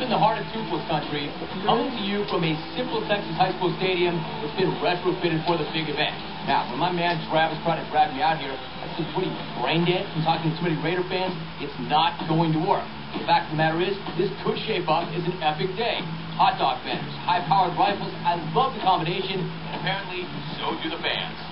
deep in the heart of toothless country, coming to you from a simple Texas high school stadium that's been retrofitted for the big event. Now, when my man Travis tried to drag me out here, I said, what are you, brain dead from talking to too many Raider fans? It's not going to work. The fact of the matter is, this could shape up as an epic day. Hot dog vendors, high-powered rifles, I love the combination, and apparently, so do the fans.